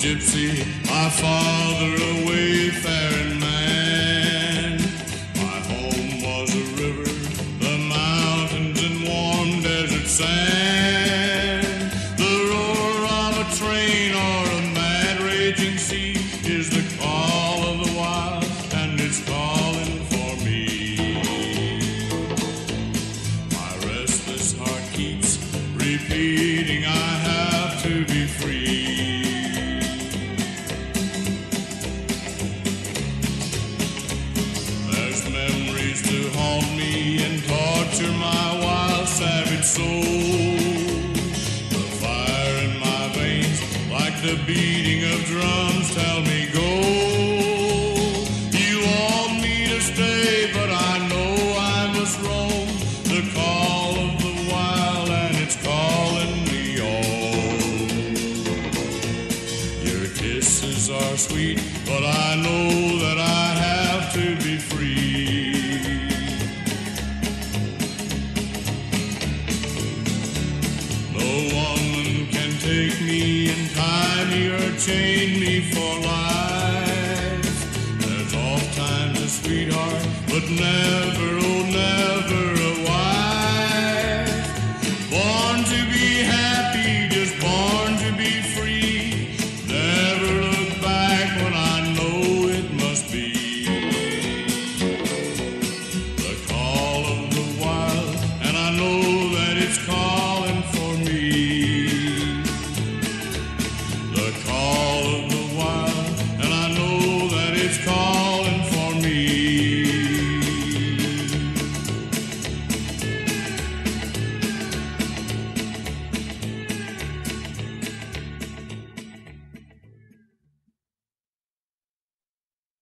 gypsy, my father a wayfaring man. My home was a river, the mountains and warm desert sand. The roar of a train or a mad raging sea is the call of the wild, and it's calling for me. My restless heart keeps repeating, I have to be free. There's memories to haunt me and torture my wild savage soul. The fire in my veins, like the beating of drums, tell me go. You want me to stay, but I know I must roam. The call of the wild, and it's calling me home. Your kisses are sweet, but I know that I have to be free. No woman can take me and tie me or chain me for life. There's oft times a sweetheart, but never